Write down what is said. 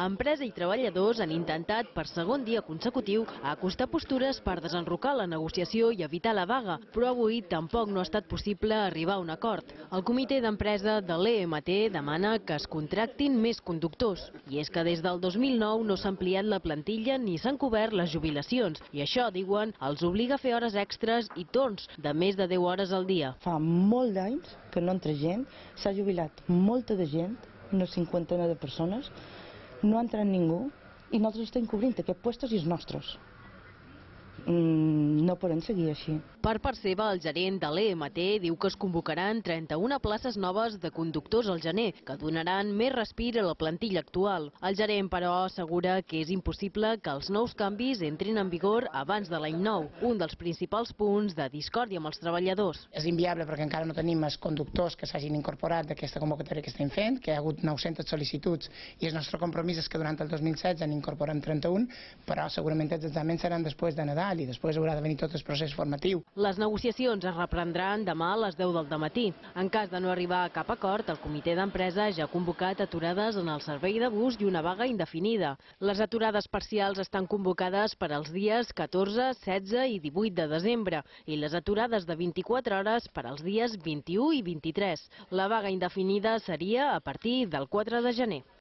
Empresa i treballadors han intentat per segon dia consecutiu acostar postures per desenrocar la negociació i evitar la vaga, però avui tampoc no ha estat possible arribar a un acord. El comitè d'empresa de l'EMT demana que es contractin més conductors. I és que des del 2009 no s'ha ampliat la plantilla ni s'han cobert les jubilacions. I això, diuen, els obliga a fer hores extres i torns de més de 10 hores al dia. Fa molt d'anys que no entra gent, s'ha jubilat molta de gent, una cinquantena de persones, no ha entrat ningú i nosaltres estem cobrint aquests puestos i els nostres. No podem seguir així. Per part seva, el gerent de l'EMT diu que es convocaran 31 places noves de conductors al gener, que donaran més respir a la plantilla actual. El gerent, però, assegura que és impossible que els nous canvis entrin en vigor abans de l'any nou, un dels principals punts de discòrdia amb els treballadors. És inviable perquè encara no tenim els conductors que s'hagin incorporat d'aquesta convocatòria que estem fent, que hi ha hagut 900 sol·licituds i el nostre compromís és que durant el 2016 en incorporem 31, però segurament els exàmens seran després de Nadal i després haurà de venir tot el procés formatiu. Les negociacions es reprendran demà a les 10 del matí. En cas de no arribar a cap acord, el comitè d'empresa ja ha convocat aturades en el servei de bus i una vaga indefinida. Les aturades parcials estan convocades per als dies 14, 16 i 18 de desembre i les aturades de 24 hores per als dies 21 i 23. La vaga indefinida seria a partir del 4 de gener.